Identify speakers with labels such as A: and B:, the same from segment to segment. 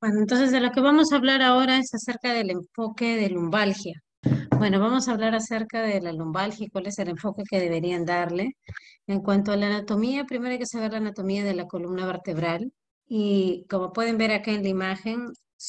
A: Bueno, entonces de lo que vamos a hablar ahora es acerca del enfoque de lumbalgia. Bueno, vamos a hablar acerca de la lumbalgia y cuál es el enfoque que deberían darle. En cuanto a la anatomía, primero hay que saber la anatomía de la columna vertebral y como pueden ver acá en la imagen,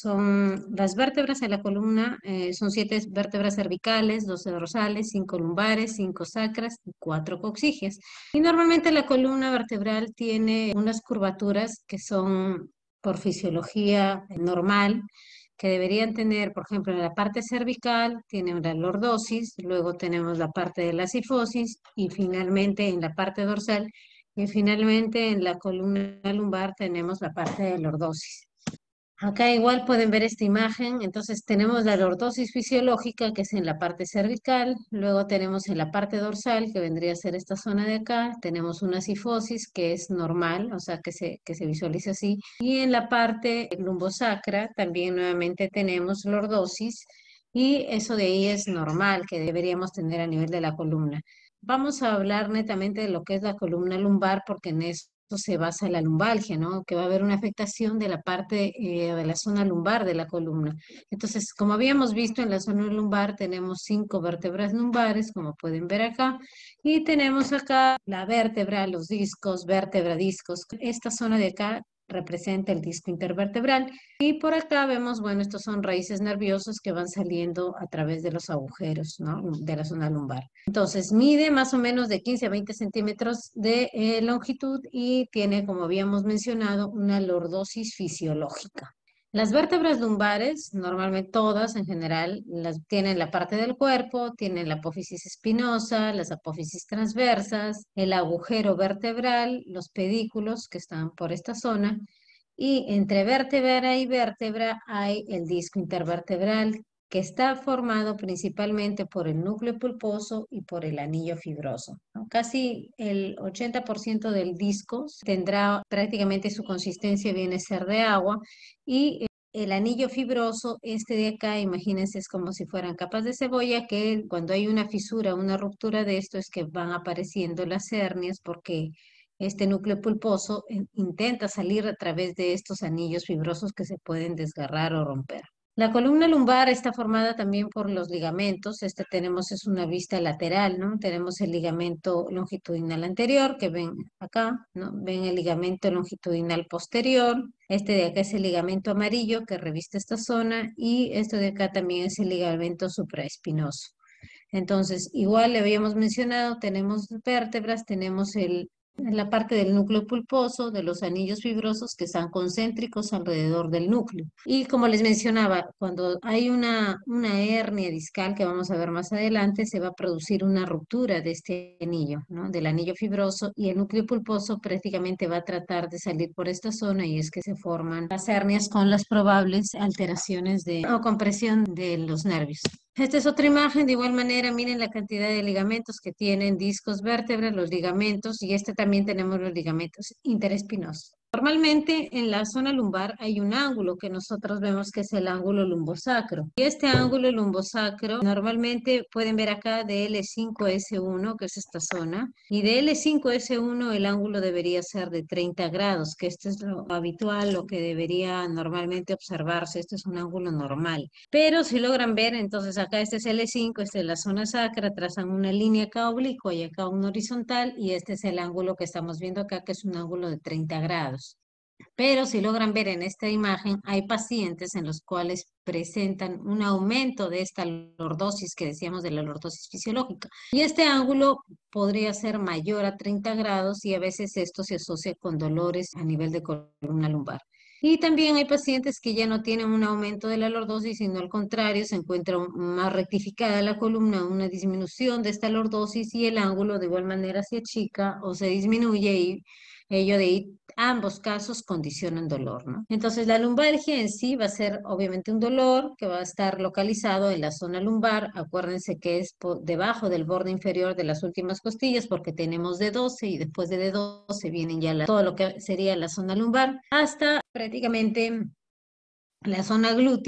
A: son las vértebras de la columna, son 7 vértebras cervicales, 12 dorsales, 5 lumbares, 5 sacras y 4 coxígeas. Y normalmente la columna vertebral tiene unas curvaturas que son por fisiología normal, que deberían tener, por ejemplo, en la parte cervical tienen la lordosis, luego tenemos la parte de la cifosis y finalmente en la parte dorsal y finalmente en la columna lumbar tenemos la parte de lordosis. Acá igual pueden ver esta imagen, entonces tenemos la lordosis fisiológica que es en la parte cervical, luego tenemos en la parte dorsal que vendría a ser esta zona de acá, tenemos una cifosis que es normal, o sea que se visualiza así, y en la parte lumbosacra también nuevamente tenemos lordosis y eso de ahí es normal que deberíamos tener a nivel de la columna. Vamos a hablar netamente de lo que es la columna lumbar porque en eso se basa la lumbalgia, ¿no? Que va a haber una afectación de la parte de la zona lumbar de la columna. Entonces, como habíamos visto en la zona lumbar, tenemos 5 vértebras lumbares, como pueden ver acá, y tenemos acá la vértebra, los discos, vértebra, discos. Esta zona de acá representa el disco intervertebral y por acá vemos, bueno, estos son raíces nerviosas que van saliendo a través de los agujeros, ¿no? De la zona lumbar. Entonces, mide más o menos de 15 a 20 centímetros de longitud y tiene, como habíamos mencionado, una lordosis fisiológica. Las vértebras lumbares, normalmente todas en general, las tienen la parte del cuerpo, tienen la apófisis espinosa, las apófisis transversas, el agujero vertebral, los pedículos que están por esta zona, y entre vértebra y vértebra hay el disco intervertebral, que está formado principalmente por el núcleo pulposo y por el anillo fibroso, ¿no? Casi el 80% del disco tendrá prácticamente su consistencia viene a ser de agua y el anillo fibroso, este de acá, imagínense, es como si fueran capas de cebolla, que cuando hay una fisura, una ruptura de esto es que van apareciendo las hernias porque este núcleo pulposo intenta salir a través de estos anillos fibrosos que se pueden desgarrar o romper. La columna lumbar está formada también por los ligamentos. Este tenemos es una vista lateral, ¿no? Tenemos el ligamento longitudinal anterior, que ven acá, ¿no? Ven el ligamento longitudinal posterior. Este de acá es el ligamento amarillo que reviste esta zona y esto de acá también es el ligamento supraespinoso. Entonces, igual le habíamos mencionado, tenemos vértebras, tenemos la parte del núcleo pulposo, de los anillos fibrosos que están concéntricos alrededor del núcleo. Y como les mencionaba, cuando hay una hernia discal que vamos a ver más adelante, se va a producir una ruptura de este anillo, ¿no? Del anillo fibroso y el núcleo pulposo prácticamente va a tratar de salir por esta zona y es que se forman las hernias con las probables alteraciones o compresión de los nervios. Esta es otra imagen, de igual manera, miren la cantidad de ligamentos que tienen discos vértebras, los ligamentos, y este también tenemos los ligamentos interespinosos. Normalmente en la zona lumbar hay un ángulo que nosotros vemos que es el ángulo lumbosacro. Y este ángulo lumbosacro normalmente pueden ver acá de L5S1, que es esta zona, y de L5S1 el ángulo debería ser de 30 grados, que esto es lo habitual, lo que debería normalmente observarse. Esto es un ángulo normal. Pero si logran ver, entonces acá este es L5, esta es la zona sacra, trazan una línea acá oblicua y acá una horizontal, y este es el ángulo que estamos viendo acá, que es un ángulo de 30 grados. Pero si logran ver en esta imagen, hay pacientes en los cuales presentan un aumento de esta lordosis que decíamos de la lordosis fisiológica. Y este ángulo podría ser mayor a 30 grados y a veces esto se asocia con dolores a nivel de columna lumbar. Y también hay pacientes que ya no tienen un aumento de la lordosis, sino al contrario, se encuentra más rectificada la columna, una disminución de esta lordosis y el ángulo de igual manera se achica o se disminuye y ello de ahí, ambos casos condicionan dolor, ¿no? Entonces la lumbalgia en sí va a ser obviamente un dolor que va a estar localizado en la zona lumbar. Acuérdense que es debajo del borde inferior de las últimas costillas porque tenemos D12 y después de D12 vienen ya todo lo que sería la zona lumbar hasta prácticamente la zona glútea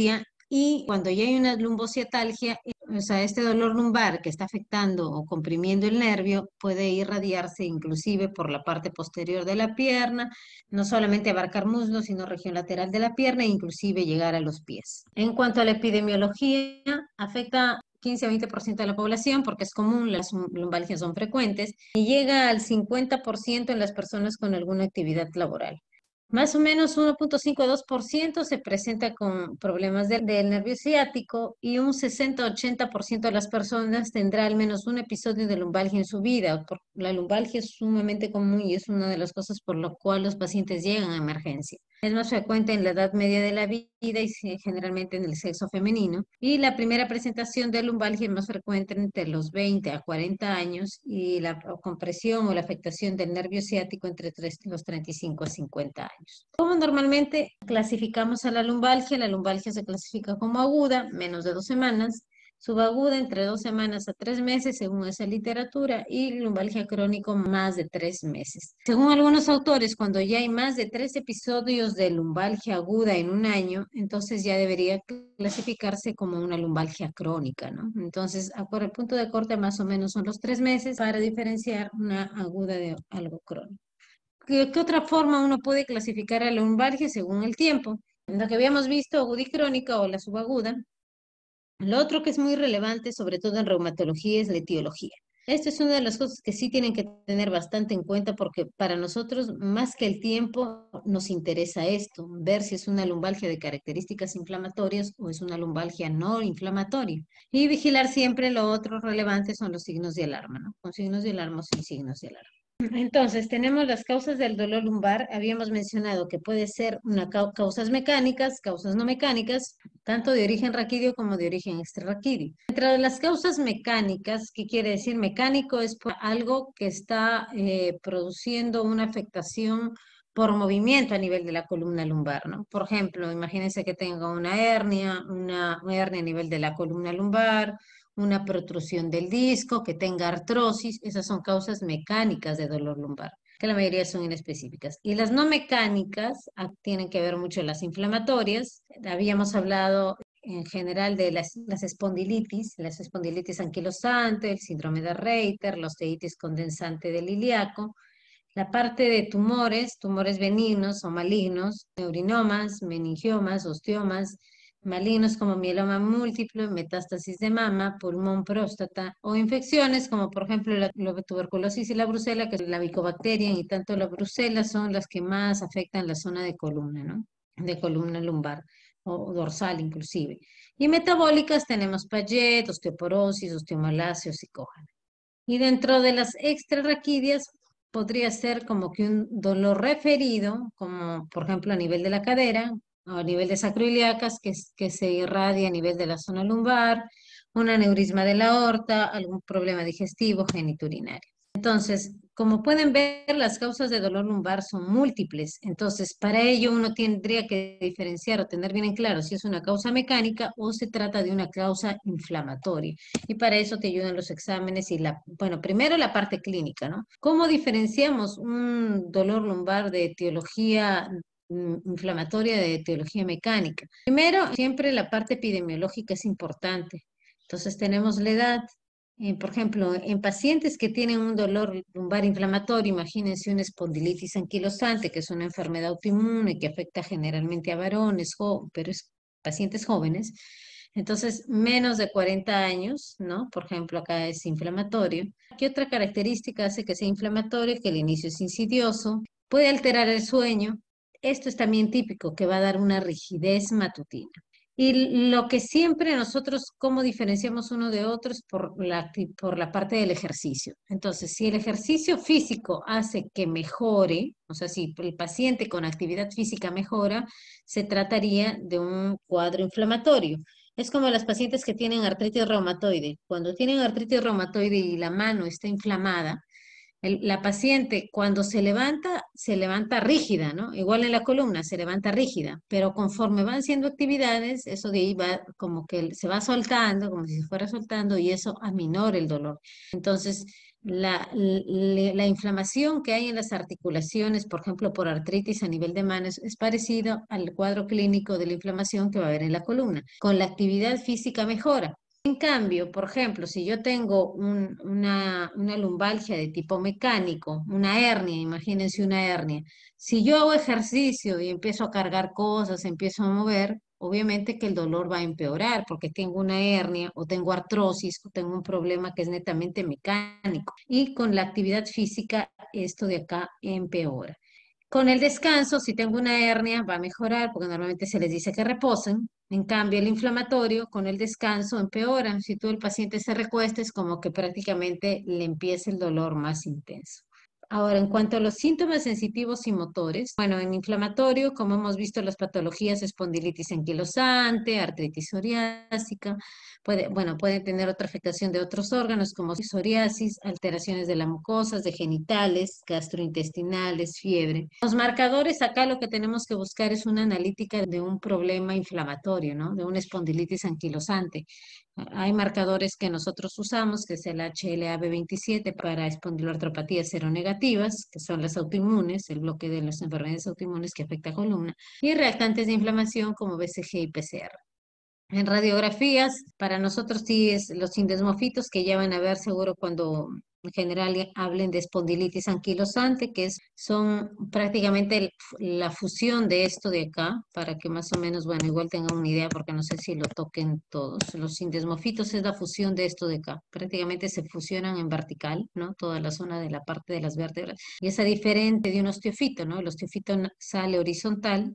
A: Y cuando ya hay una lumbociatalgia, o sea, este dolor lumbar que está afectando o comprimiendo el nervio puede irradiarse inclusive por la parte posterior de la pierna, no solamente abarcar muslos, sino región lateral de la pierna e inclusive llegar a los pies. En cuanto a la epidemiología, afecta 15 a 20% de la población porque es común, las lumbalgias son frecuentes y llega al 50% en las personas con alguna actividad laboral. Más o menos 1,5 a 2% se presenta con problemas del nervio ciático y un 60-80% de las personas tendrá al menos un episodio de lumbalgia en su vida. La lumbalgia es sumamente común y es una de las cosas por lo cual los pacientes llegan a emergencia. Es más frecuente en la edad media de la vida y generalmente en el sexo femenino. Y la primera presentación de lumbalgia es más frecuente entre los 20 a 40 años y la compresión o la afectación del nervio ciático entre los 35 a 50 años. ¿Cómo normalmente clasificamos a la lumbalgia? La lumbalgia se clasifica como aguda, menos de 2 semanas, subaguda entre 2 semanas a 3 meses, según esa literatura, y lumbalgia crónico más de 3 meses. Según algunos autores, cuando ya hay más de 3 episodios de lumbalgia aguda en un año, entonces ya debería clasificarse como una lumbalgia crónica, ¿no? Entonces, por el punto de corte más o menos son los 3 meses para diferenciar una aguda de algo crónico. ¿Qué otra forma uno puede clasificar a la lumbalgia según el tiempo? Lo que habíamos visto, aguda y crónica o la subaguda. Lo otro que es muy relevante, sobre todo en reumatología, es la etiología. Esto es una de las cosas que sí tienen que tener bastante en cuenta porque para nosotros, más que el tiempo, nos interesa esto, ver si es una lumbalgia de características inflamatorias o es una lumbalgia no inflamatoria. Y vigilar siempre lo otro relevante son los signos de alarma, ¿no? Con signos de alarma o sin signos de alarma. Entonces, tenemos las causas del dolor lumbar. Habíamos mencionado que puede ser causas mecánicas, causas no mecánicas, tanto de origen raquídeo como de origen extrarraquídeo. Entre las causas mecánicas, ¿qué quiere decir? Mecánico es por algo que está produciendo una afectación por movimiento a nivel de la columna lumbar, ¿no? Por ejemplo, imagínense que tenga una hernia a nivel de la columna lumbar, una protrusión del disco, que tenga artrosis, esas son causas mecánicas de dolor lumbar, que la mayoría son inespecíficas. Y las no mecánicas tienen que ver mucho las inflamatorias. Habíamos hablado en general de las espondilitis anquilosante, el síndrome de Reiter, la osteitis condensante del ilíaco, la parte de tumores benignos o malignos, neurinomas, meningiomas, osteomas, malignos como mieloma múltiple, metástasis de mama, pulmón, próstata, o infecciones como por ejemplo la tuberculosis y la brucela, que es la Mycobacterium, y tanto la brucela son las que más afectan la zona de columna, ¿no? De columna lumbar o dorsal inclusive. Y metabólicas tenemos Paget, osteoporosis, osteomalacia o psicójana. Y dentro de las extrarraquídeas podría ser como que un dolor referido, como por ejemplo a nivel de la cadera o a nivel de sacroiliacas, que se irradia a nivel de la zona lumbar, un aneurisma de la aorta, algún problema digestivo, genitourinario. Entonces, como pueden ver, las causas de dolor lumbar son múltiples. Entonces, para ello uno tendría que diferenciar o tener bien en claro si es una causa mecánica o se trata de una causa inflamatoria. Y para eso te ayudan los exámenes y bueno, primero la parte clínica, ¿no? ¿Cómo diferenciamos un dolor lumbar de etiología inflamatoria de etiología mecánica? Primero, siempre la parte epidemiológica es importante. Entonces tenemos la edad. Por ejemplo, en pacientes que tienen un dolor lumbar inflamatorio, imagínense una espondilitis anquilosante, que es una enfermedad autoinmune que afecta generalmente a varones, pero es pacientes jóvenes. Entonces, menos de 40 años, ¿no? Por ejemplo, acá es inflamatorio. ¿Qué otra característica hace que sea inflamatorio? Que el inicio es insidioso, puede alterar el sueño. Esto es también típico, que va a dar una rigidez matutina. Y lo que siempre nosotros, cómo diferenciamos uno de otro, es por la parte del ejercicio. Entonces, si el ejercicio físico hace que mejore, o sea, si el paciente con actividad física mejora, se trataría de un cuadro inflamatorio. Es como las pacientes que tienen artritis reumatoide. Cuando tienen artritis reumatoide y la mano está inflamada, la paciente cuando se levanta rígida, ¿no? Igual en la columna, se levanta rígida, pero conforme van haciendo actividades, eso de ahí va como que se va soltando, como si se fuera soltando, y eso aminora el dolor. Entonces, la inflamación que hay en las articulaciones, por ejemplo, por artritis a nivel de manos, es parecido al cuadro clínico de la inflamación que va a haber en la columna. Con la actividad física mejora. En cambio, por ejemplo, si yo tengo una lumbalgia de tipo mecánico, una hernia, imagínense una hernia, si yo hago ejercicio y empiezo a cargar cosas, empiezo a mover, obviamente que el dolor va a empeorar porque tengo una hernia o tengo artrosis o tengo un problema que es netamente mecánico. Y con la actividad física, esto de acá empeora. Con el descanso, si tengo una hernia, va a mejorar porque normalmente se les dice que reposen. En cambio, el inflamatorio con el descanso empeora. Si tú el paciente se recuesta, es como que prácticamente le empieza el dolor más intenso. Ahora, en cuanto a los síntomas sensitivos y motores, bueno, en inflamatorio, como hemos visto, las patologías espondilitis anquilosante, artritis psoriásica, puede tener otra afectación de otros órganos como psoriasis, alteraciones de las mucosas, de genitales, gastrointestinales, fiebre. Los marcadores, acá lo que tenemos que buscar es una analítica de un problema inflamatorio, ¿no? De una espondilitis anquilosante. Hay marcadores que nosotros usamos, que es el HLA-B27 para espondiloartropatías seronegativas, que son las autoinmunes, el bloque de las enfermedades autoinmunes que afecta a columna, y reactantes de inflamación como BCG y PCR. En radiografías, para nosotros sí es los sindesmofitos que ya van a ver seguro cuando en general hablen de espondilitis anquilosante, son prácticamente la fusión de esto de acá, para que más o menos, bueno, igual tengan una idea, porque no sé si lo toquen todos. Los sindesmofitos es la fusión de esto de acá. Prácticamente se fusionan en vertical, ¿no? Toda la zona de la parte de las vértebras. Y es diferente de un osteofito, ¿no? El osteofito sale horizontal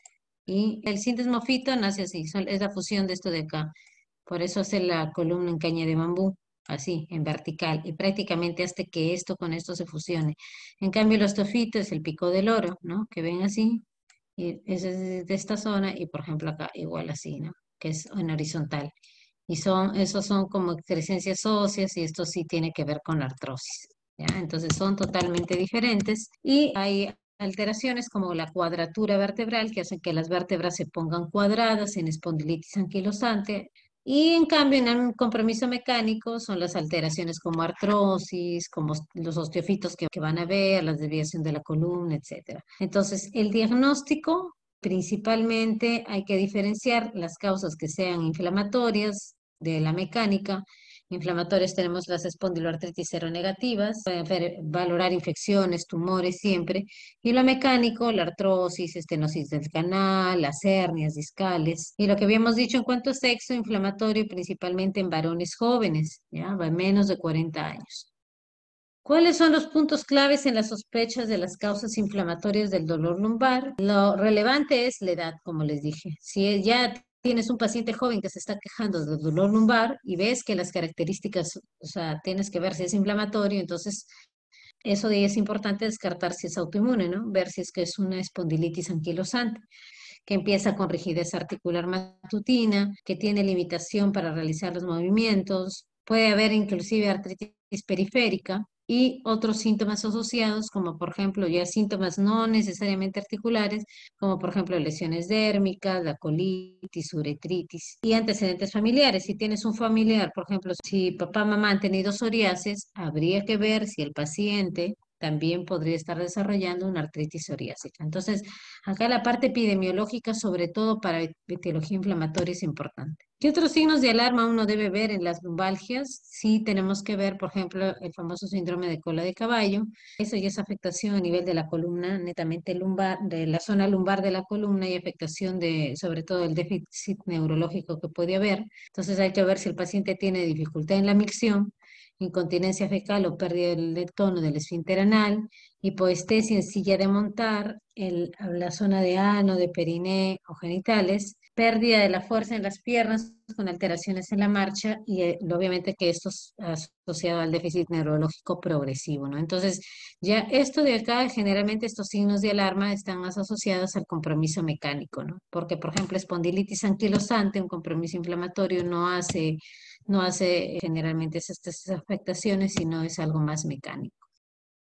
A: y el sintesmofito nace así, es la fusión de esto de acá. Por eso hace la columna en caña de bambú, así, en vertical, y prácticamente hasta que esto con esto se fusione. En cambio, el osteofito es el pico del oro, ¿no? Que ven así, y ese es de esta zona, y por ejemplo acá igual así, ¿no? Que es en horizontal. Y esos son como excrescencias óseas, y esto sí tiene que ver con la artrosis. ¿Ya? Entonces son totalmente diferentes y hay alteraciones como la cuadratura vertebral que hacen que las vértebras se pongan cuadradas en espondilitis anquilosante y en cambio en un compromiso mecánico son las alteraciones como artrosis, como los osteofitos que van a ver, la desviación de la columna, etcétera. Entonces el diagnóstico principalmente hay que diferenciar las causas que sean inflamatorias de la mecánica. Inflamatorias tenemos las espondiloartritis seronegativas, valorar infecciones, tumores siempre, y lo mecánico, la artrosis, estenosis del canal, las hernias discales, y lo que habíamos dicho en cuanto a sexo, inflamatorio principalmente en varones jóvenes, ya, va menos de 40 años. ¿Cuáles son los puntos claves en las sospechas de las causas inflamatorias del dolor lumbar? Lo relevante es la edad, como les dije. Si ya tienes un paciente joven que se está quejando del dolor lumbar y ves que las características, o sea, tienes que ver si es inflamatorio, entonces eso de ahí es importante descartar si es autoinmune, ¿no? Ver si es que es una espondilitis anquilosante, que empieza con rigidez articular matutina, que tiene limitación para realizar los movimientos, puede haber inclusive artritis periférica y otros síntomas asociados, como por ejemplo ya síntomas no necesariamente articulares, como por ejemplo lesiones dérmicas, la colitis, uretritis y antecedentes familiares. Si tienes un familiar, por ejemplo, si papá o mamá han tenido psoriasis, habría que ver si el paciente también podría estar desarrollando una artritis psoriásica. Entonces, acá la parte epidemiológica, sobre todo para etiología inflamatoria, es importante. ¿Qué otros signos de alarma uno debe ver en las lumbalgias? Sí, tenemos que ver, por ejemplo, el famoso síndrome de cola de caballo. Eso ya es afectación a nivel de la columna, netamente lumbar, de la zona lumbar de la columna y afectación de, sobre todo, el déficit neurológico que puede haber. Entonces hay que ver si el paciente tiene dificultad en la micción, incontinencia fecal o pérdida del tono del esfínter anal, hipoestesia en silla de montar, la zona de ano, de periné o genitales, pérdida de la fuerza en las piernas con alteraciones en la marcha y obviamente que esto es asociado al déficit neurológico progresivo, ¿no? Entonces, ya esto de acá, generalmente estos signos de alarma están más asociados al compromiso mecánico, ¿no? Porque, por ejemplo, espondilitis anquilosante, un compromiso inflamatorio, no hace generalmente estas afectaciones, sino es algo más mecánico.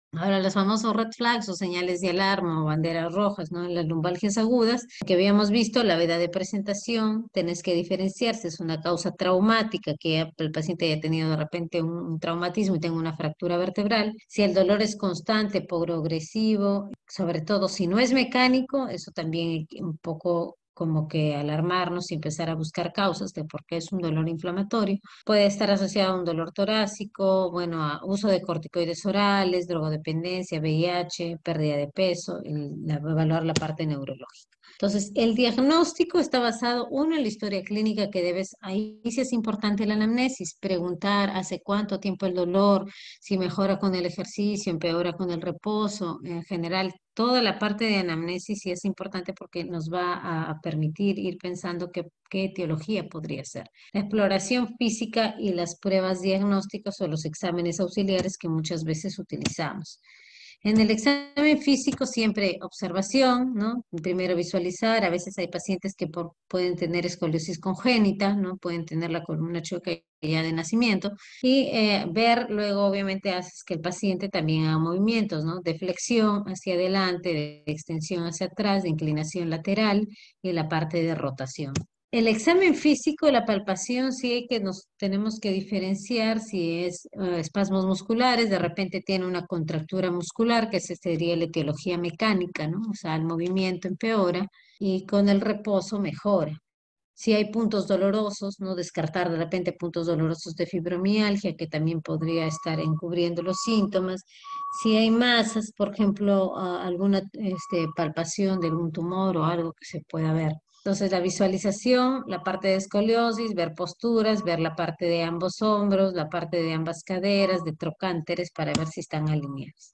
A: Ahora, los famosos red flags o señales de alarma o banderas rojas, ¿no? En las lumbalgias agudas, que habíamos visto, la veda de presentación, tenés que diferenciar si es una causa traumática, que el paciente haya tenido de repente un traumatismo y tenga una fractura vertebral, si el dolor es constante, progresivo, sobre todo si no es mecánico, eso también hay que un poco como que alarmarnos y empezar a buscar causas de por qué es un dolor inflamatorio. Puede estar asociado a un dolor torácico, bueno, a uso de corticoides orales, drogodependencia, VIH, pérdida de peso, evaluar la parte neurológica. Entonces, el diagnóstico está basado, uno, en la historia clínica que debes, ahí sí es importante la anamnesis, preguntar hace cuánto tiempo el dolor, si mejora con el ejercicio, empeora con el reposo, en general, toda la parte de anamnesis sí es importante porque nos va a permitir ir pensando qué etiología podría ser. La exploración física y las pruebas diagnósticas o los exámenes auxiliares que muchas veces utilizamos. En el examen físico siempre observación, ¿no? Primero visualizar, a veces hay pacientes que pueden tener escoliosis congénita, ¿no? Pueden tener la columna chueca ya de nacimiento y ver luego obviamente haces que el paciente también haga movimientos, ¿no? De flexión hacia adelante, de extensión hacia atrás, de inclinación lateral y la parte de rotación. El examen físico, la palpación, sí hay que nos tenemos que diferenciar si es espasmos musculares, de repente tiene una contractura muscular, que esa sería la etiología mecánica, ¿no? O sea, el movimiento empeora y con el reposo mejora. Si hay puntos dolorosos, no descartar de repente puntos dolorosos de fibromialgia, que también podría estar encubriendo los síntomas. Si hay masas, por ejemplo, alguna palpación de algún tumor o algo que se pueda ver. Entonces, la visualización, la parte de escoliosis, ver posturas, ver la parte de ambos hombros, la parte de ambas caderas, de trocánteres, para ver si están alineados.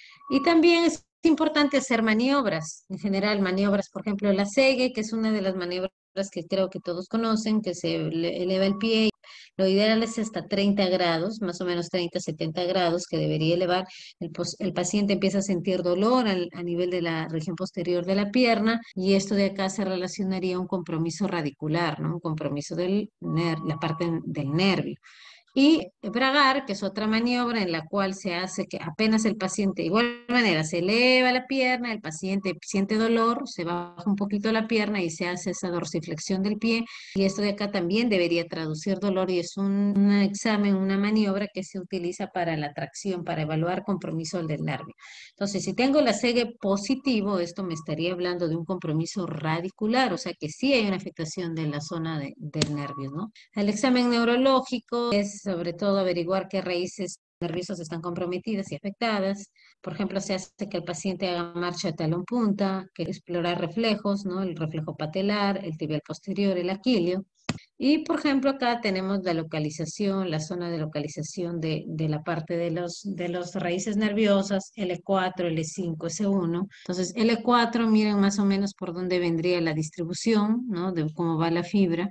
A: Y también es importante hacer maniobras, en general maniobras, por ejemplo, la segue, que es una de las maniobras que creo que todos conocen, que se eleva el pie. Lo ideal es hasta 30 grados, más o menos 30, 70 grados, que debería elevar. El paciente empieza a sentir dolor a nivel de la región posterior de la pierna y esto de acá se relacionaría a un compromiso radicular, ¿no? Un compromiso la parte del nervio. Y Bragar, que es otra maniobra en la cual se hace que apenas el paciente, de igual manera, se eleva la pierna, el paciente siente dolor, se baja un poquito la pierna y se hace esa dorsiflexión del pie. Y esto de acá también debería traducir dolor y es un examen, una maniobra que se utiliza para la tracción, para evaluar compromiso del nervio. Entonces, si tengo la SEGE positivo, esto me estaría hablando de un compromiso radicular, o sea que sí hay una afectación de la zona del nervio, ¿no? El examen neurológico es sobre todo averiguar qué raíces nerviosas están comprometidas y afectadas. Por ejemplo, se hace que el paciente haga marcha de talón punta, que explorar reflejos, ¿no? El reflejo patelar, el tibial posterior, el aquilio. Y por ejemplo, acá tenemos la localización, la zona de localización de la parte de los raíces nerviosas, L4, L5, S1. Entonces, L4, miren más o menos por dónde vendría la distribución, ¿no? De cómo va la fibra.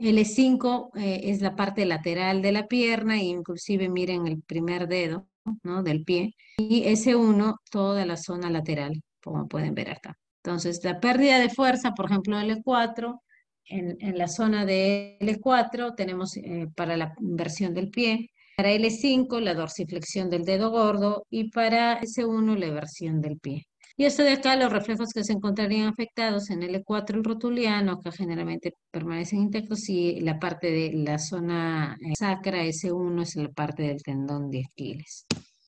A: L5 es la parte lateral de la pierna, e inclusive miren el primer dedo, ¿no? Del pie. Y S1, toda la zona lateral, como pueden ver acá. Entonces, la pérdida de fuerza, por ejemplo, L4 en la zona de L4 tenemos para la inversión del pie, para L5 la dorsiflexión del dedo gordo y para S1 la inversión del pie. Y esto de acá, los reflejos que se encontrarían afectados en L4 el rotuliano, que generalmente permanecen intactos, y la parte de la zona sacra, S1 es la parte del tendón de Aquiles.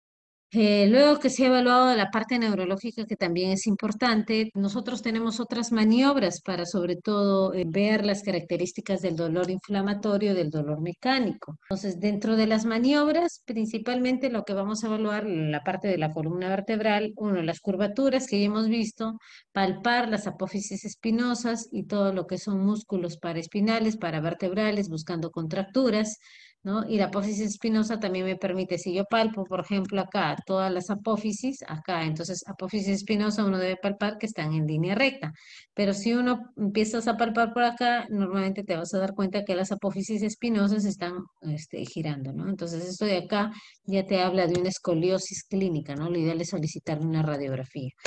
A: Luego que se ha evaluado la parte neurológica, que también es importante, nosotros tenemos otras maniobras para sobre todo ver las características del dolor inflamatorio, del dolor mecánico. Entonces, dentro de las maniobras, principalmente lo que vamos a evaluar, la parte de la columna vertebral, uno, las curvaturas que ya hemos visto, palpar las apófisis espinosas y todo lo que son músculos paraespinales, paravertebrales, buscando contracturas, ¿no? Y la apófisis espinosa también me permite, si yo palpo, por ejemplo, acá, todas las apófisis, acá, entonces apófisis espinosa uno debe palpar que están en línea recta. Pero si uno empiezas a palpar por acá, normalmente te vas a dar cuenta que las apófisis espinosas están girando, ¿no? Entonces esto de acá ya te habla de una escoliosis clínica, ¿no? Lo ideal es solicitar una radiografía.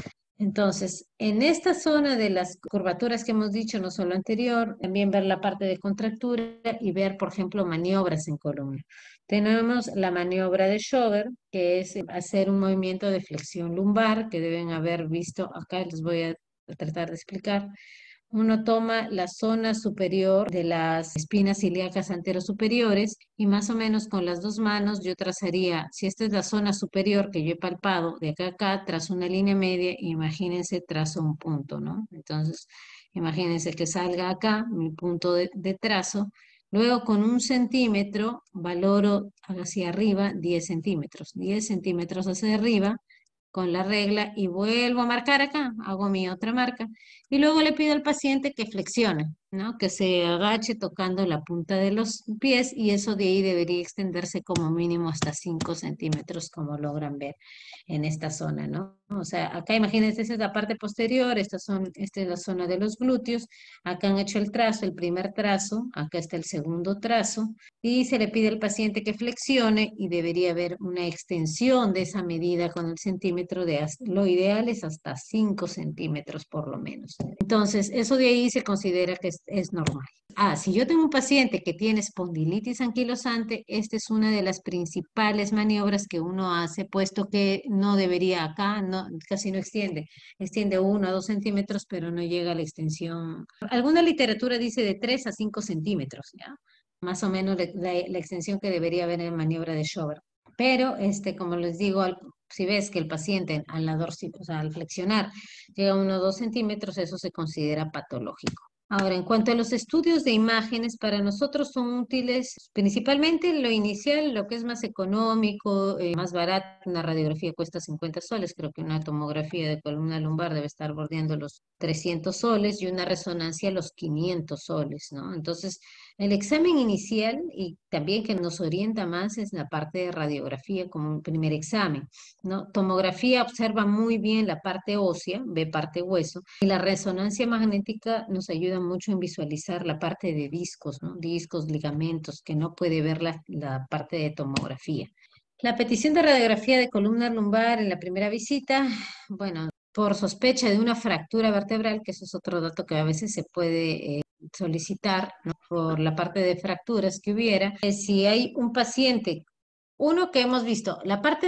A: Entonces, en esta zona de las curvaturas que hemos dicho, no solo anterior, también ver la parte de contractura y ver, por ejemplo, maniobras en columna. Tenemos la maniobra de Schober, que es hacer un movimiento de flexión lumbar, que deben haber visto acá, les voy a tratar de explicar. Uno toma la zona superior de las espinas ilíacas anterosuperiores y más o menos con las dos manos yo trazaría, si esta es la zona superior que yo he palpado, de acá a acá, trazo una línea media y imagínense, trazo un punto, ¿no? Entonces, imagínense que salga acá mi punto de trazo. Luego con 1 centímetro valoro hacia arriba 10 centímetros. 10 centímetros hacia arriba con la regla y vuelvo a marcar acá, hago mi otra marca y luego le pido al paciente que flexione, ¿no? Que se agache tocando la punta de los pies y eso de ahí debería extenderse como mínimo hasta 5 centímetros, como logran ver en esta zona, ¿no? O sea, acá imagínense, esa es la parte posterior, esta es la zona de los glúteos, acá han hecho el trazo, el primer trazo, acá está el segundo trazo, y se le pide al paciente que flexione y debería haber una extensión de esa medida con el centímetro lo ideal es hasta 5 centímetros por lo menos. Entonces, eso de ahí se considera que es normal. Si yo tengo un paciente que tiene espondilitis anquilosante, esta es una de las principales maniobras que uno hace, puesto que no debería acá, no, casi no extiende, extiende 1 a 2 centímetros, pero no llega a la extensión. Alguna literatura dice de 3 a 5 centímetros, ¿ya? Más o menos la extensión que debería haber en maniobra de Schober. Pero, como les digo, si ves que el paciente o sea, al flexionar llega a 1 o 2 centímetros, eso se considera patológico. Ahora, en cuanto a los estudios de imágenes, para nosotros son útiles principalmente lo inicial, lo que es más económico, más barato. Una radiografía cuesta 50 soles, creo que una tomografía de columna lumbar debe estar bordeando los 300 soles y una resonancia los 500 soles, ¿no? Entonces, el examen inicial y también que nos orienta más es la parte de radiografía como un primer examen, ¿no? Tomografía observa muy bien la parte ósea, ve parte hueso, y la resonancia magnética nos ayuda mucho en visualizar la parte de discos, ¿no? Discos, ligamentos, que no puede ver la parte de tomografía. La petición de radiografía de columna lumbar en la primera visita, bueno, por sospecha de una fractura vertebral, que eso es otro dato que a veces se puede solicitar, ¿no? Por la parte de fracturas que hubiera. Si hay un paciente, uno que hemos visto, la parte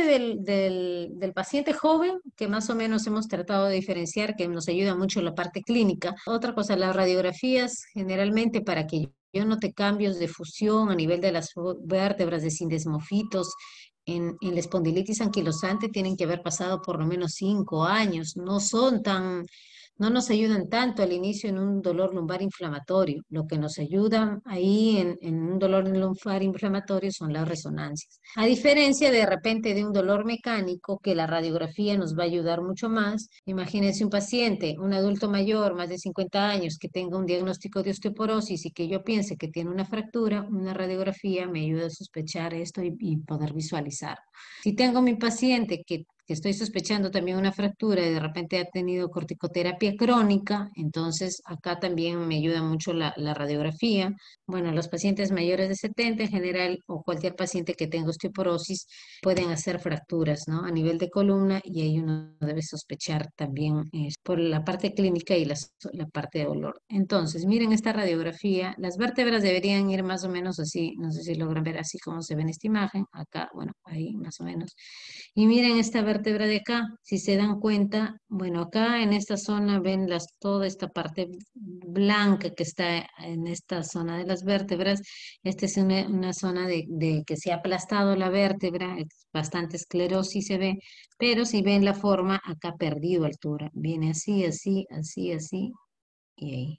A: del paciente joven, que más o menos hemos tratado de diferenciar, que nos ayuda mucho la parte clínica. Otra cosa, las radiografías generalmente para que yo note cambios de fusión a nivel de las vértebras, de sindesmofitos, en la espondilitis anquilosante tienen que haber pasado por lo menos 5 años, no nos ayudan tanto al inicio en un dolor lumbar inflamatorio. Lo que nos ayuda ahí en un dolor lumbar inflamatorio son las resonancias. A diferencia de repente de un dolor mecánico, que la radiografía nos va a ayudar mucho más. Imagínense un paciente, un adulto mayor, más de 50 años, que tenga un diagnóstico de osteoporosis y que yo piense que tiene una fractura, una radiografía me ayuda a sospechar esto y poder visualizar. Si tengo mi paciente que estoy sospechando también una fractura y de repente ha tenido corticoterapia crónica, entonces acá también me ayuda mucho la radiografía. Bueno, los pacientes mayores de 70 en general o cualquier paciente que tenga osteoporosis pueden hacer fracturas, ¿no? A nivel de columna y ahí uno debe sospechar también por la parte clínica y la parte de dolor. Entonces, miren esta radiografía, las vértebras deberían ir más o menos así, no sé si logran ver así como se ve en esta imagen, acá, bueno, ahí más o menos. Y miren esta vértebra de acá, si se dan cuenta, bueno, acá en esta zona ven toda esta parte blanca que está en esta zona de las vértebras. Esta es una zona de que se ha aplastado la vértebra, es bastante esclerosis se ve, pero si ven la forma, acá ha perdido altura. Viene así, así, así, así y ahí.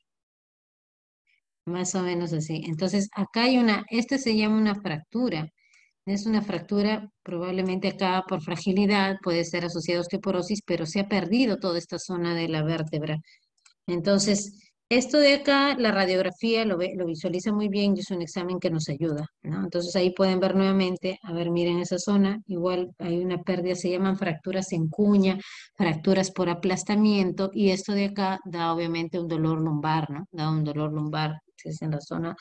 A: Más o menos así. Entonces, acá hay esta se llama una fractura. Es una fractura probablemente acá por fragilidad, puede ser asociada a osteoporosis, pero se ha perdido toda esta zona de la vértebra. Entonces, esto de acá, la radiografía lo visualiza muy bien y es un examen que nos ayuda, ¿no? Entonces ahí pueden ver nuevamente, a ver, miren esa zona, igual hay una pérdida, se llaman fracturas en cuña, fracturas por aplastamiento y esto de acá da obviamente un dolor lumbar, ¿no? Da un dolor lumbar, es en la zona,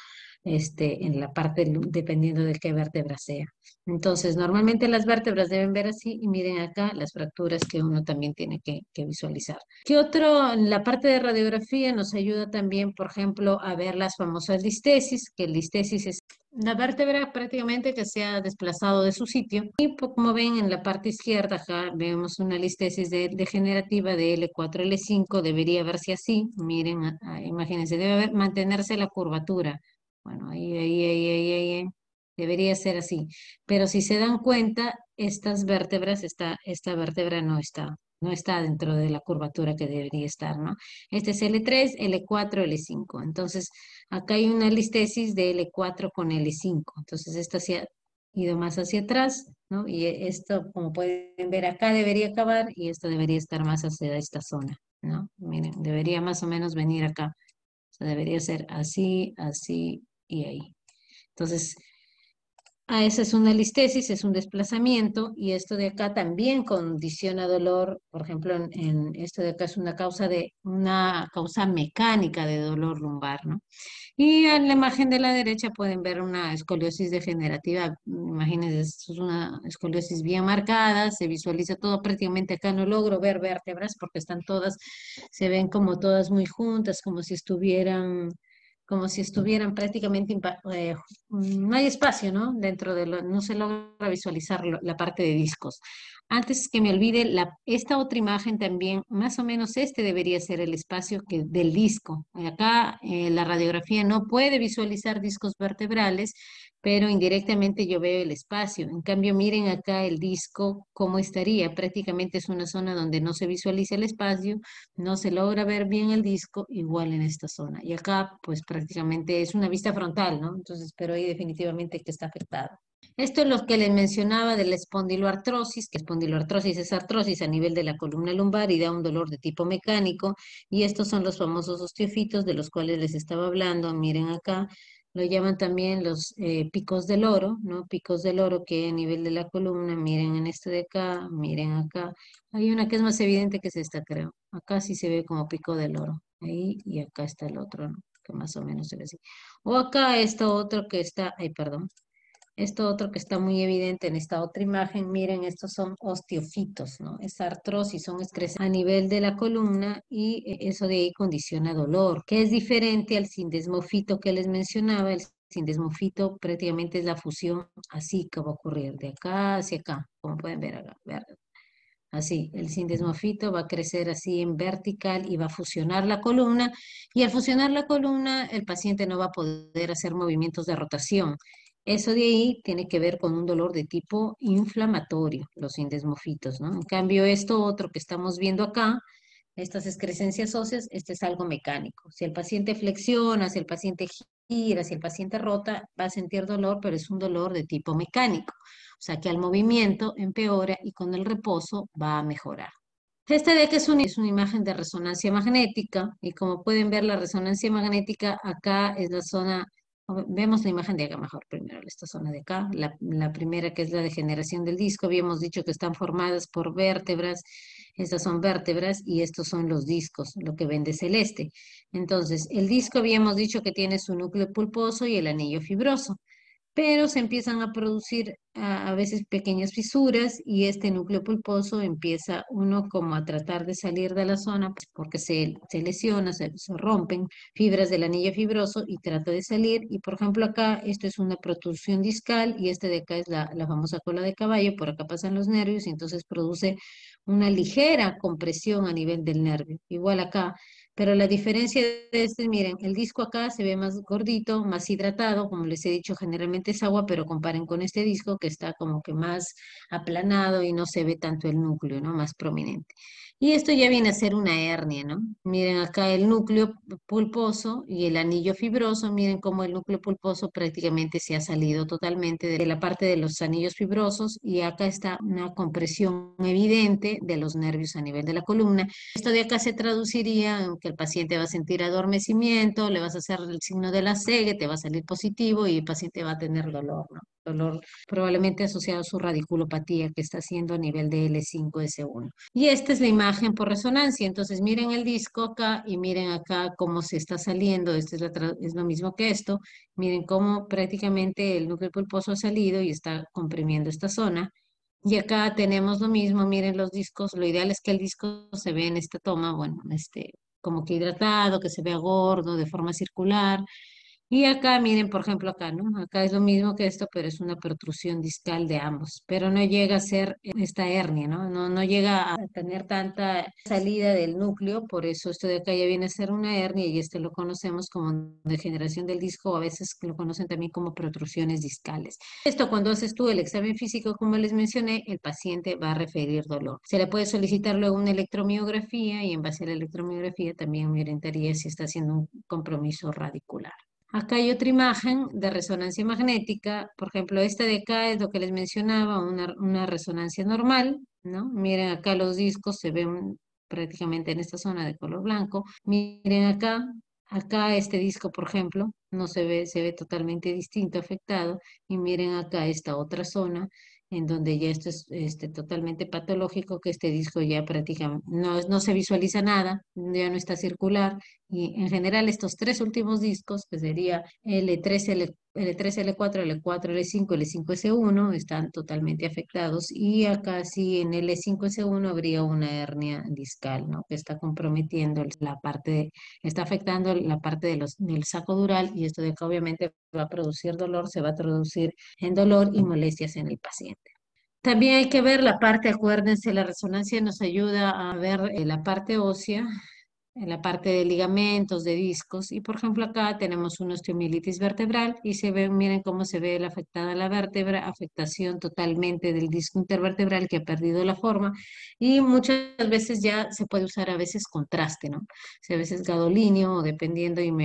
A: en la parte, dependiendo de qué vértebra sea. Entonces, normalmente las vértebras deben ver así y miren acá las fracturas que uno también tiene que visualizar. ¿Qué otro? La parte de radiografía nos ayuda también, por ejemplo, a ver las famosas listesis, que el listesis es la vértebra prácticamente que se ha desplazado de su sitio. Y como ven en la parte izquierda, acá vemos una listesis degenerativa de L4-L5, debería verse así. Miren, imagínense, debe mantenerse la curvatura. Bueno, ahí. Debería ser así. Pero si se dan cuenta, estas vértebras, esta vértebra no está dentro de la curvatura que debería estar, ¿no? Este es L3, L4, L5. Entonces, acá hay una listesis de L4 con L5. Entonces, esta se ha ido más hacia atrás, ¿no? Y esto, como pueden ver, acá debería acabar y esto debería estar más hacia esta zona, ¿no? Miren, debería más o menos venir acá. O sea, debería ser así, así y ahí. Entonces, esa es una listesis, es un desplazamiento, y esto de acá también condiciona dolor. Por ejemplo, en esto de acá es una causa mecánica de dolor lumbar, ¿no? Y en la imagen de la derecha pueden ver una escoliosis degenerativa. Imagínense, esto es una escoliosis bien marcada, se visualiza todo prácticamente acá. No logro ver vértebras porque están todas, se ven como todas muy juntas, como si estuvieran prácticamente, no hay espacio, ¿no? No se logra visualizar la parte de discos. Antes que me olvide, esta otra imagen también, más o menos este debería ser el espacio del disco. Acá la radiografía no puede visualizar discos vertebrales, pero indirectamente yo veo el espacio. En cambio, miren acá el disco, cómo estaría. Prácticamente es una zona donde no se visualiza el espacio, no se logra ver bien el disco, igual en esta zona. Y acá, pues prácticamente es una vista frontal, ¿no? Entonces, pero ahí definitivamente que está afectado. Esto es lo que les mencionaba de la espondiloartrosis, que espondiloartrosis es artrosis a nivel de la columna lumbar y da un dolor de tipo mecánico. Y estos son los famosos osteofitos de los cuales les estaba hablando. Miren acá, lo llaman también los picos del oro, ¿no? Picos del oro que a nivel de la columna, miren en este de acá, miren acá. Hay una que es más evidente que es esta, creo. Acá sí se ve como pico del oro. Ahí y acá está el otro, ¿no? Que más o menos se ve así. O acá esto otro que está, ay, perdón. Esto otro que está muy evidente en esta otra imagen, miren, estos son osteofitos, ¿no? Es artrosis, son excreciones a nivel de la columna y eso de ahí condiciona dolor, que es diferente al sindesmofito que les mencionaba. El sindesmofito prácticamente es la fusión así que va a ocurrir de acá hacia acá, como pueden ver acá. Así, el sindesmofito va a crecer así en vertical y va a fusionar la columna, y al fusionar la columna el paciente no va a poder hacer movimientos de rotación. Eso de ahí tiene que ver con un dolor de tipo inflamatorio, los sindesmofitos, ¿no? En cambio, esto otro que estamos viendo acá, estas excrescencias óseas, este es algo mecánico. Si el paciente flexiona, si el paciente gira, si el paciente rota, va a sentir dolor, pero es un dolor de tipo mecánico. O sea que al movimiento empeora y con el reposo va a mejorar. Esta de aquí es una imagen de resonancia magnética, y como pueden ver la resonancia magnética acá es la zona, vemos la imagen de acá mejor primero, esta zona de acá, la primera que es la degeneración del disco. Habíamos dicho que están formadas por vértebras, estas son vértebras y estos son los discos, lo que ven de celeste. Entonces, el disco habíamos dicho que tiene su núcleo pulposo y el anillo fibroso, pero se empiezan a producir a veces pequeñas fisuras, y este núcleo pulposo empieza uno como a tratar de salir de la zona, pues, porque se lesiona, se rompen fibras del anillo fibroso y trata de salir. Y por ejemplo acá esto es una protrusión discal y este de acá es la famosa cola de caballo. Por acá pasan los nervios y entonces produce una ligera compresión a nivel del nervio. Igual acá, pero la diferencia de este, miren, el disco acá se ve más gordito, más hidratado, como les he dicho, generalmente es agua, pero comparen con este disco que está como que más aplanado y no se ve tanto el núcleo, ¿no? Más prominente. Y esto ya viene a ser una hernia, ¿no? Miren acá el núcleo pulposo y el anillo fibroso. Miren cómo el núcleo pulposo prácticamente se ha salido totalmente de la parte de los anillos fibrosos, y acá está una compresión evidente de los nervios a nivel de la columna. Esto de acá se traduciría en que el paciente va a sentir adormecimiento, le vas a hacer el signo de la CEGE, te va a salir positivo y el paciente va a tener dolor, ¿no? Dolor probablemente asociado a su radiculopatía que está haciendo a nivel de L5S1. Y esta es la imagen por resonancia. Entonces miren el disco acá y miren acá cómo se está saliendo. Esto es lo mismo que esto. Miren cómo prácticamente el núcleo pulposo ha salido y está comprimiendo esta zona. Y acá tenemos lo mismo, miren los discos, lo ideal es que el disco se vea en esta toma, bueno, como que hidratado, que se vea gordo, de forma circular. Y acá, miren, por ejemplo, acá, ¿no? Acá es lo mismo que esto, pero es una protrusión discal de ambos, pero no llega a ser esta hernia, ¿no? No llega a tener tanta salida del núcleo, por eso esto de acá ya viene a ser una hernia y este lo conocemos como degeneración del disco, o a veces lo conocen también como protrusiones discales. Esto cuando haces tú el examen físico, como les mencioné, el paciente va a referir dolor. Se le puede solicitar luego una electromiografía y en base a la electromiografía también me orientaría si está haciendo un compromiso radicular. Acá hay otra imagen de resonancia magnética. Por ejemplo, esta de acá es lo que les mencionaba, una resonancia normal, ¿no? Miren acá los discos se ven prácticamente en esta zona de color blanco. Miren acá este disco, por ejemplo, no se ve, se ve totalmente distinto, afectado. Y miren acá esta otra zona en donde ya esto es totalmente patológico, que este disco ya prácticamente no se visualiza nada, ya no está circular y en general estos tres últimos discos, que sería L3, L3, L4, L4, L5, L5S1, están totalmente afectados. Y acá sí en L5S1 habría una hernia discal, ¿no? Que está comprometiendo la parte, está afectando la parte del saco dural y esto de acá obviamente va a producir dolor, se va a traducir en dolor y molestias en el paciente. También hay que ver la parte, acuérdense, la resonancia nos ayuda a ver la parte ósea, en la parte de ligamentos, de discos. Y por ejemplo acá tenemos una osteomielitis vertebral y se ve, miren cómo se ve la afectada la vértebra, afectación totalmente del disco intervertebral que ha perdido la forma. Y muchas veces ya se puede usar a veces contraste, ¿no? O sea, a veces gadolíneo o dependiendo y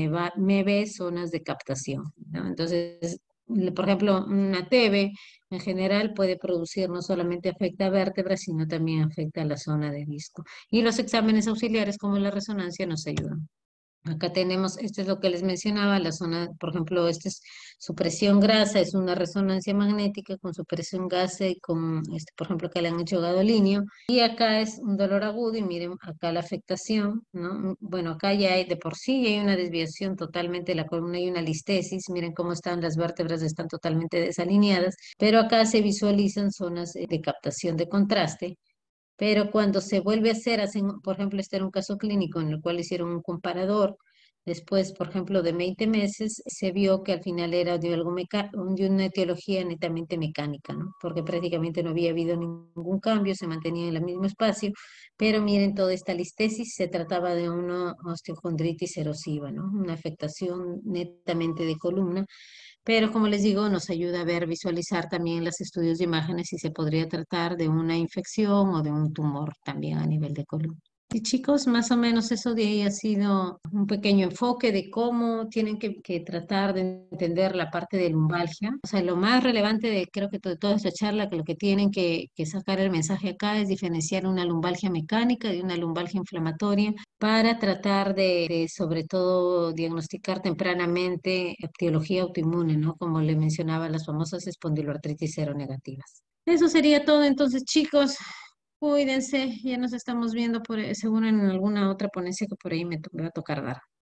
A: me ve zonas de captación, ¿no? Entonces, por ejemplo, una TB en general puede producir, no solamente afecta a vértebras, sino también afecta a la zona de disco. Y los exámenes auxiliares como la resonancia nos ayudan. Acá tenemos, esto es lo que les mencionaba, la zona, por ejemplo, esta es supresión grasa, es una resonancia magnética con supresión gasa y con, por ejemplo, acá le han hecho gadolíneo. Y acá es un dolor agudo y miren acá la afectación, ¿no? Bueno, acá ya hay de por sí hay una desviación totalmente de la columna y una listesis, miren cómo están las vértebras, están totalmente desalineadas, pero acá se visualizan zonas de captación de contraste. Pero cuando se vuelve a hacer, hacen, por ejemplo, este era un caso clínico en el cual hicieron un comparador. Después, por ejemplo, de 20 meses, se vio que al final era de, algo de una etiología netamente mecánica, ¿no? Porque prácticamente no había habido ningún cambio, se mantenía en el mismo espacio. Pero miren, toda esta listesis se trataba de una osteocondritis erosiva, ¿no? Una afectación netamente de columna, pero como les digo, nos ayuda a ver, visualizar también los estudios de imágenes si se podría tratar de una infección o de un tumor también a nivel de columna. Y chicos, más o menos eso de ahí ha sido un pequeño enfoque de cómo tienen que tratar de entender la parte de lumbalgia. O sea, lo más relevante de creo que de toda esta charla, que lo que tienen que sacar el mensaje acá es diferenciar una lumbalgia mecánica de una lumbalgia inflamatoria para tratar sobre todo, diagnosticar tempranamente etiología autoinmune, ¿no? Como le mencionaba, las famosas espondiloartritis seronegativas. Eso sería todo entonces, chicos. Cuídense, ya nos estamos viendo seguro en alguna otra ponencia que por ahí me va a tocar dar.